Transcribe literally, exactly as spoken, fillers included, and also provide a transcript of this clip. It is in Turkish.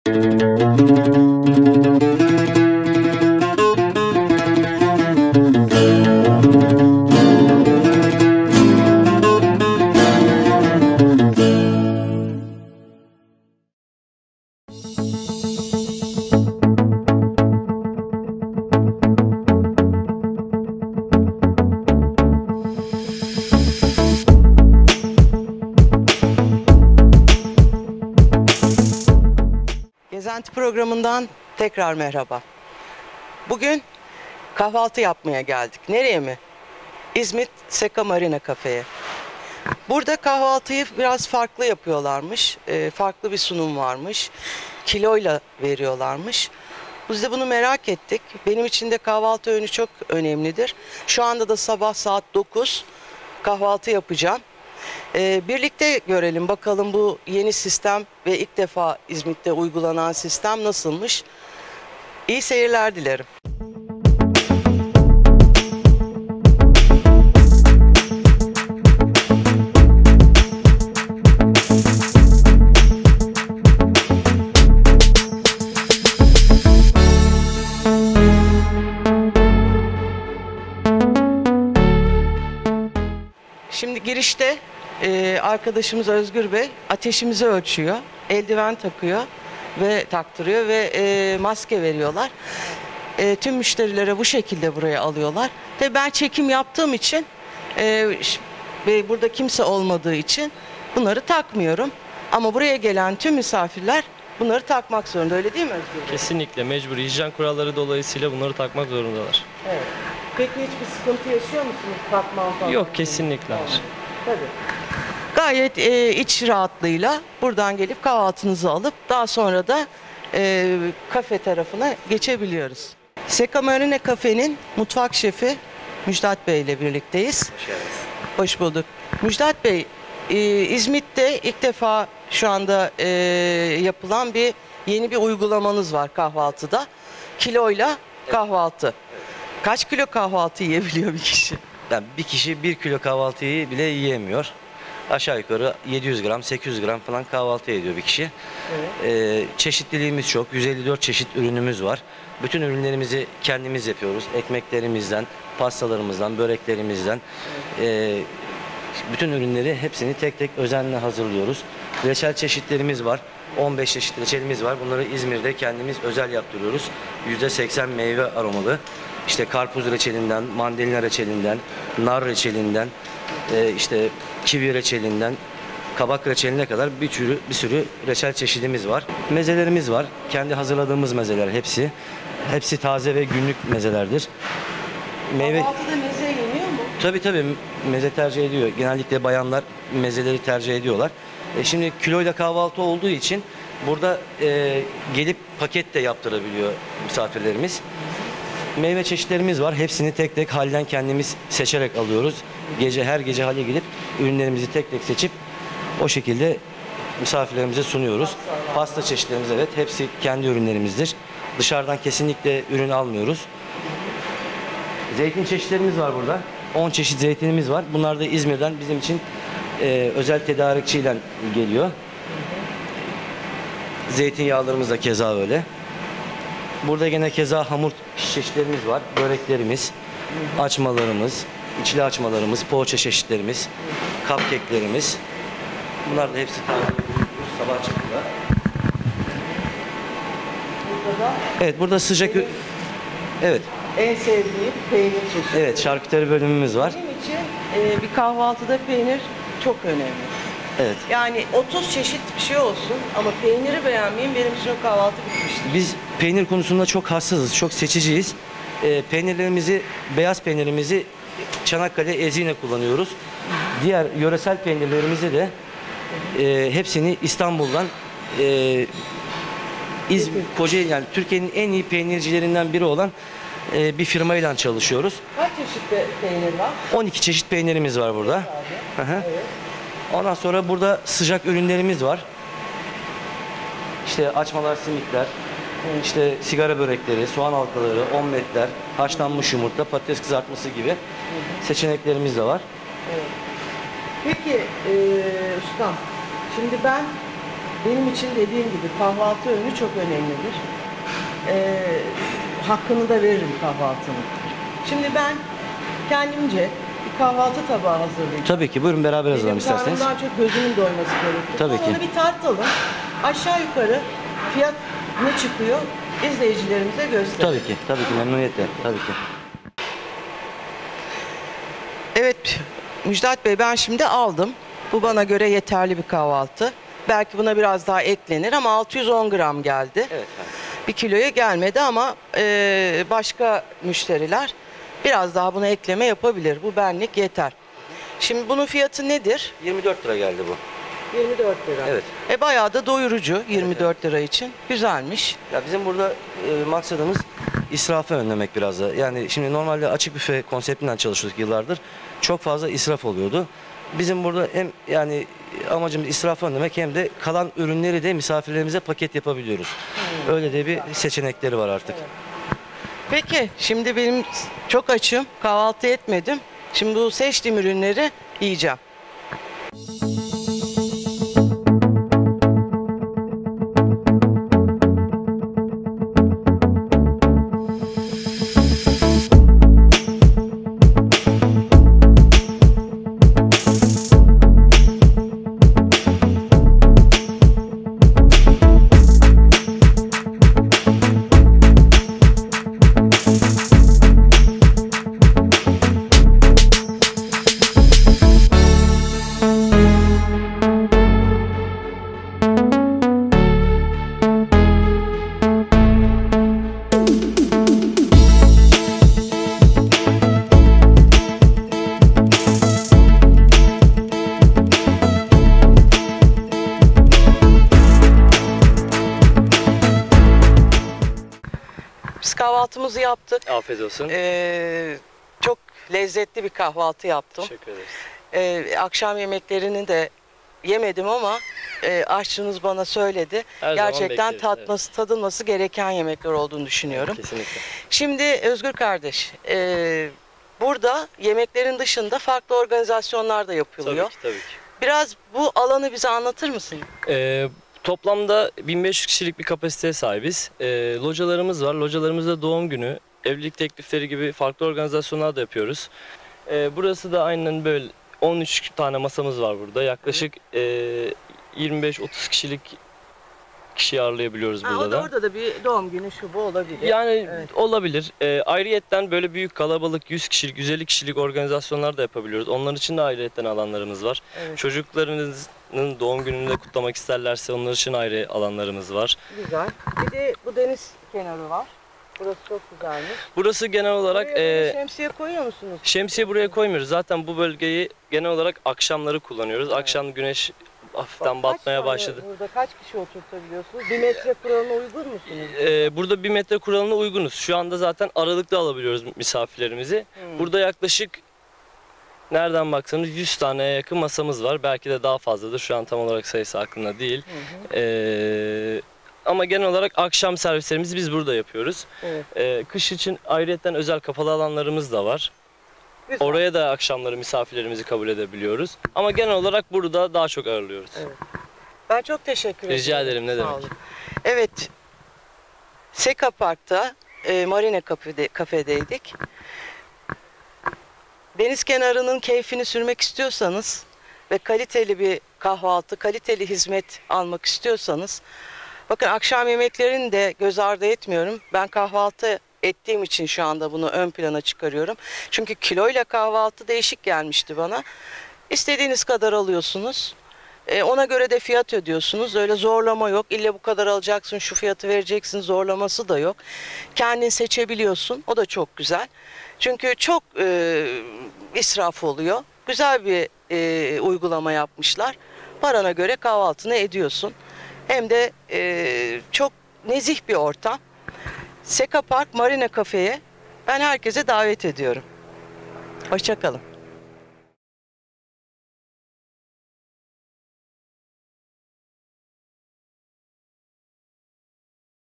Gezenti programından tekrar merhaba. Bugün kahvaltı yapmaya geldik. Nereye mi? İzmit Seka Marina Kafe'ye. Burada kahvaltıyı biraz farklı yapıyorlarmış. E, farklı bir sunum varmış. Kiloyla veriyorlarmış. Biz de bunu merak ettik. Benim için de kahvaltı öğünü çok önemlidir. Şu anda da sabah saat dokuz kahvaltı yapacağım. Ee, birlikte görelim bakalım bu yeni sistem ve ilk defa İzmit'te uygulanan sistem nasılmış. İyi seyirler dilerim. Şimdi girişte Ee, arkadaşımız Özgür Bey ateşimizi ölçüyor, eldiven takıyor ve taktırıyor ve e, maske veriyorlar. E, tüm müşterilere bu şekilde buraya alıyorlar. Tabii ben çekim yaptığım için e, ve burada kimse olmadığı için bunları takmıyorum. Ama buraya gelen tüm misafirler bunları takmak zorunda, öyle değil mi Özgür Bey? Kesinlikle mecbur. Hijyen kuralları dolayısıyla bunları takmak zorundalar. Evet. Peki hiçbir sıkıntı yaşıyor musunuz takma falan? Yok, kesinlikle hayır. Tabii. Gayet e, iç rahatlığıyla buradan gelip kahvaltınızı alıp daha sonra da e, kafe tarafına geçebiliyoruz. Seka Marina Kafe'nin mutfak şefi Müjdat Bey ile birlikteyiz. Hoş geldiniz. Hoş bulduk. Müjdat Bey, e, İzmit'te ilk defa şu anda e, yapılan bir yeni bir uygulamanız var kahvaltıda. Kiloyla kahvaltı. Kaç kilo kahvaltı yiyebiliyor bir kişi? Yani bir kişi bir kilo kahvaltıyı bile yiyemiyor. Aşağı yukarı yedi yüz gram, sekiz yüz gram falan kahvaltı ediyor bir kişi. Evet. Ee, çeşitliliğimiz çok. yüz elli dört çeşit ürünümüz var. Bütün ürünlerimizi kendimiz yapıyoruz. Ekmeklerimizden, pastalarımızdan, böreklerimizden. Ee, bütün ürünleri hepsini tek tek özenle hazırlıyoruz. Reçel çeşitlerimiz var. on beş çeşit reçelimiz var. Bunları İzmir'de kendimiz özel yaptırıyoruz. yüzde seksen meyve aromalı. İşte karpuz reçelinden, mandalina reçelinden, nar reçelinden, e, işte kivi reçelinden, kabak reçeline kadar bir sürü, bir sürü reçel çeşidimiz var. Mezelerimiz var. Kendi hazırladığımız mezeler hepsi. Hepsi taze ve günlük mezelerdir. Meyve... Kahvaltıda meze yeniyor mu? Tabii tabii meze tercih ediyor. Genellikle bayanlar mezeleri tercih ediyorlar. E şimdi kiloyla kahvaltı olduğu için burada e, gelip paket de yaptırabiliyor misafirlerimiz. Meyve çeşitlerimiz var. Hepsini tek tek halden kendimiz seçerek alıyoruz. Gece her gece hale gidip ürünlerimizi tek tek seçip o şekilde misafirlerimize sunuyoruz. Pasta çeşitlerimiz, evet, hepsi kendi ürünlerimizdir. Dışarıdan kesinlikle ürün almıyoruz. Zeytin çeşitlerimiz var burada. on çeşit zeytinimiz var. Bunlar da İzmir'den bizim için e, özel tedarikçiyle geliyor. Zeytinyağlarımız da keza öyle. Burada gene keza hamur çeşitlerimiz var. Böreklerimiz, açmalarımız, içli açmalarımız, poğaça çeşitlerimiz, cupcake'lerimiz. Bunlar da hepsi taze sabah çıktılar. Burada da Evet, burada sıcak... Evet. en sevdiğim peynir çeşidi. Evet, şarküteri bölümümüz var. Benim için e, bir kahvaltıda peynir çok önemli. Evet. Yani otuz çeşit bir şey olsun ama peyniri beğenmeyeyim, benim için o kahvaltı bitmiştir. Biz peynir konusunda çok hassasız, çok seçiciyiz. E, peynirlerimizi, beyaz peynirimizi Çanakkale Ezine kullanıyoruz. Diğer yöresel peynirlerimizi de e, hepsini İstanbul'dan e, İzmir, Kocaeli, yani Türkiye'nin en iyi peynircilerinden biri olan e, bir firmayla çalışıyoruz. Kaç çeşit pe- peynir var? on iki çeşit peynirimiz var burada. Hı hı. Evet. Ondan sonra burada sıcak ürünlerimiz var. İşte açmalar, simitler, işte sigara börekleri, soğan halkaları, omletler, haşlanmış yumurta, patates kızartması gibi seçeneklerimiz de var. Evet. Peki e, ustam, şimdi ben benim için dediğim gibi kahvaltı öğünü çok önemlidir. Ee, hakkını da veririm kahvaltının. Şimdi ben kendimce bir kahvaltı tabağı hazırlayacağım. Tabii ki, buyurun beraber hazırlayalım Benim isterseniz. karnımdan çok gözümün doyması gerekiyor. Tabii Ama ki. Onu bir tartalım. Aşağı yukarı fiyat ne çıkıyor izleyicilerimize gösterelim. Tabii ki, tabii ki memnuniyetle, tabii ki. Evet Müjdat Bey, ben şimdi aldım. Bu bana göre yeterli bir kahvaltı. Belki buna biraz daha eklenir ama altı yüz on gram geldi. Evet. Bir kiloya gelmedi ama e, başka müşteriler biraz daha buna ekleme yapabilir. Bu benlik yeter. Şimdi bunun fiyatı nedir? yirmi dört lira geldi bu. yirmi dört lira. Evet. E bayağı da doyurucu yirmi dört lira için. Güzelmiş. Ya bizim burada e, maksadımız israfı önlemek biraz da. Yani şimdi normalde açık büfe konseptinden çalışıyorduk yıllardır. Çok fazla israf oluyordu. Bizim burada hem yani amacımız israfı önlemek hem de kalan ürünleri de misafirlerimize paket yapabiliyoruz. Öyle de bir seçenekleri var artık. Peki şimdi benim çok açım. Kahvaltı etmedim. Şimdi bu seçtiğim ürünleri yiyeceğim. Biz kahvaltımızı yaptık. Afiyet olsun. Ee, çok lezzetli bir kahvaltı yaptım. Teşekkür ederiz. Ee, akşam yemeklerini de yemedim ama e, aşçınız bana söyledi. Her zaman Gerçekten bekleriz, tatması, tadılması gereken yemekler olduğunu düşünüyorum. Kesinlikle. Şimdi Özgür kardeş, e, burada yemeklerin dışında farklı organizasyonlar da yapılıyor. Tabii ki, tabii ki. Biraz bu alanı bize anlatır mısın? Ee, toplamda bin beş yüz kişilik bir kapasiteye sahibiz. Ee, localarımız var. Localarımızda doğum günü, evlilik teklifleri gibi farklı organizasyonlar da yapıyoruz. Ee, burası da aynen böyle on üç tane masamız var burada. Yaklaşık e, yirmi beş otuz kişilik kişi ağırlayabiliyoruz Ha, burada o da, da. orada da bir doğum günü şu bu olabilir. Yani Evet. olabilir. E, ayrıyetten böyle büyük kalabalık yüz kişilik, yüz elli kişilik organizasyonlar da yapabiliyoruz. Onlar için de ayrıyetten alanlarımız var. Evet. Çocuklarınızın doğum gününü de kutlamak isterlerse onlar için ayrı alanlarımız var. Güzel. Bir de bu deniz kenarı var. Burası çok güzelmiş. Burası genel olarak Buraya böyle e, şemsiye koyuyor musunuz? şemsiye buraya koymuyoruz. Zaten bu bölgeyi genel olarak akşamları kullanıyoruz. Akşam güneş hafiften Bak, batmaya kaç tane başladı. Burada kaç kişi oturtabiliyorsunuz? Bir metre kuralına uygun musunuz? Ee, burada bir metre kuralına uygunuz. Şu anda zaten aralıklı alabiliyoruz misafirlerimizi. Hmm. Burada yaklaşık nereden baksanız yüz taneye yakın masamız var. Belki de daha fazladır. Şu an tam olarak sayısı aklımda değil. Hı hı. Ee, ama genel olarak akşam servislerimizi biz burada yapıyoruz. Evet. Ee, kış için ayrıyetten özel kapalı alanlarımız da var. Güzel. Oraya da akşamları misafirlerimizi kabul edebiliyoruz. Ama genel olarak burada daha çok ağırlıyoruz. Evet. Ben çok teşekkür ederim. Rica ederim, ne Sağ demek. olun. Evet. Seka Park'ta e, Marina Kafede, kafedeydik. Deniz kenarının keyfini sürmek istiyorsanız ve kaliteli bir kahvaltı, kaliteli hizmet almak istiyorsanız, bakın akşam yemeklerini de göz ardı etmiyorum. Ben kahvaltı ettiğim için şu anda bunu ön plana çıkarıyorum. Çünkü kiloyla kahvaltı değişik gelmişti bana. İstediğiniz kadar alıyorsunuz. E, ona göre de fiyat ödüyorsunuz. Öyle zorlama yok. İlle bu kadar alacaksın, şu fiyatı vereceksin zorlaması da yok. Kendin seçebiliyorsun. O da çok güzel. Çünkü çok e, israf oluyor. Güzel bir e, uygulama yapmışlar. Parana göre kahvaltını ediyorsun. Hem de e, çok nezih bir ortam. Seka Park Marina Kafe'ye ben herkese davet ediyorum. Hoşça kalın.